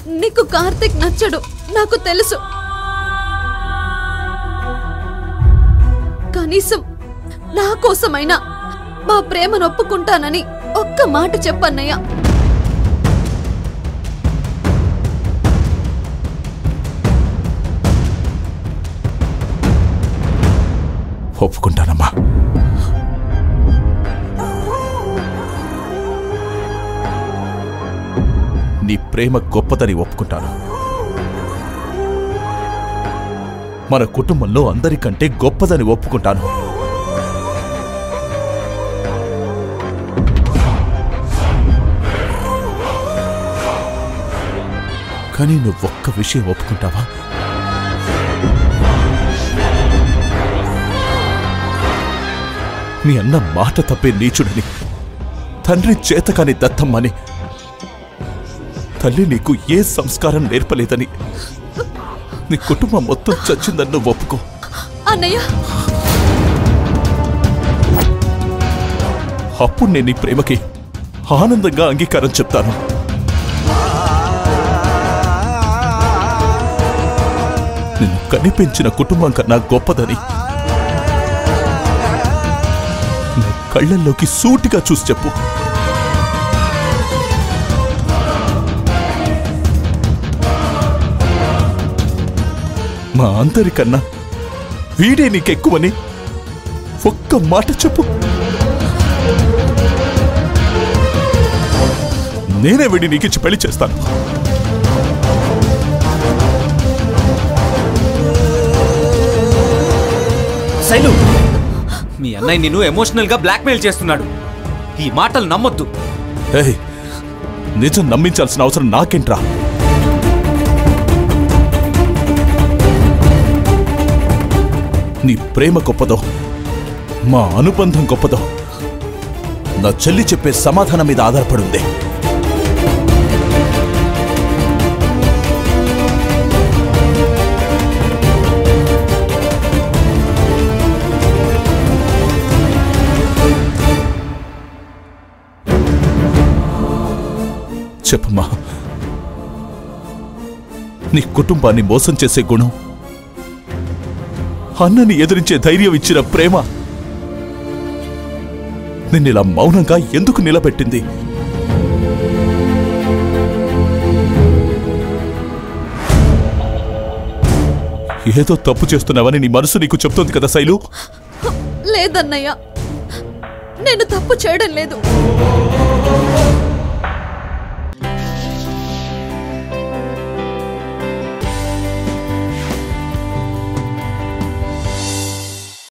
నీకు కార్తిక్ నచ్చడు నాకు తెలుసు. కనీసం నా కోసమైనా మా ప్రేమను ఒప్పుకుంటానని ఒక్క మాట చెప్పన్నయ్య. ఒప్పుకుంటానమ్మా. నీ ప్రేమ గొప్పదని ఒప్పుకుంటాను. మన కుటుంబంలో అందరికంటే గొప్పదని ఒప్పుకుంటాను. కానీ నువ్వొక్క విషయం ఒప్పుకుంటావా? మీ అన్న మాట తప్పే నీచుడని, తండ్రి చేతకాని దత్తమ్మని, తల్లి నీకు ఏ సంస్కారం నేర్పలేదని, నీ కుటుంబం మొత్తం చచ్చిందని నువ్వు ఒప్పుకో. అన్నయ్య, అప్పుడు నేను నీ ప్రేమకి ఆనందంగా అంగీకారం చెప్తాను. నిన్ను కనిపించిన కుటుంబం కన్నా గొప్పదని నా కళ్ళల్లోకి సూటిగా చూసి చెప్పు. మా అందరికన్నా వీడే నీకెక్కువని ఒక్క మాట చెప్పు. నేనే వీడి నీకిచ్చి పెళ్లి చేస్తాను. శైలు, మీ అన్నయ్య నిన్ను ఎమోషనల్ గా బ్లాక్మెయిల్ చేస్తున్నాడు. ఈ మాటలు నమ్మొద్దు. నిజం నమ్మించాల్సిన అవసరం నాకేంట్రా? నీ ప్రేమ గొప్పదో, మా అనుబంధం గొప్పదో నా చెల్లి చెప్పే సమాధానం మీద ఆధారపడుంది. చెప్పమ్మా, నీ కుటుంబాన్ని మోసం చేసే గుణం, అన్నని ఎదిరించే ధైర్యం ఇచ్చిన ప్రేమ నిన్నిలా మౌనంగా ఎందుకు నిలబెట్టింది? ఏదో తప్పు చేస్తున్నావని నీ మనసు నీకు చెప్తోంది కదా శైలు? లేదన్నయ్య, నేను తప్పు చేయడం లేదు.